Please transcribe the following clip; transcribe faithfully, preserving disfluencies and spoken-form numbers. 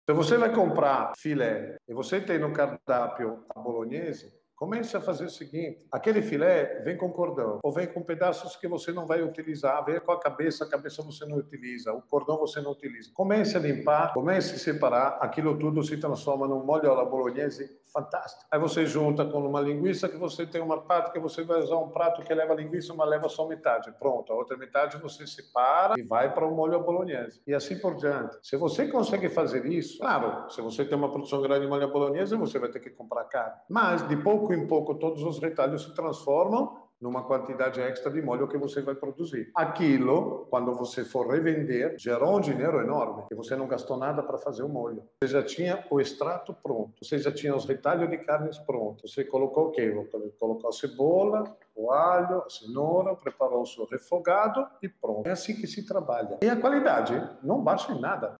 Se você vai comprar filé e você tem no cardápio a bolonhesa, comece a fazer o seguinte: aquele filé vem com cordão, ou vem com pedaços que você não vai utilizar, vem com a cabeça, a cabeça você não utiliza, o cordão você não utiliza. Comece a limpar, comece a separar, aquilo tudo se transforma num molho alla bolonhese fantástico. Aí você junta com uma linguiça, que você tem uma parte que você vai usar um prato que leva linguiça, mas leva só metade. Pronto, a outra metade você separa e vai para o molho à bolonhese. E assim por diante. Se você consegue fazer isso, claro, se você tem uma produção grande de molho à bolonhese, você vai ter que comprar carne. Mas de pouco em pouco todos os retalhos se transformam numa quantidade extra de molho que você vai produzir. Aquilo, quando você for revender, gerou um dinheiro enorme, que você não gastou nada para fazer o molho. Você já tinha o extrato pronto, você já tinha os retalhos de carnes prontos. Você colocou o quê? Colocou a cebola, o alho, a cenoura, preparou o seu refogado e pronto. É assim que se trabalha. E a qualidade não baixa em nada.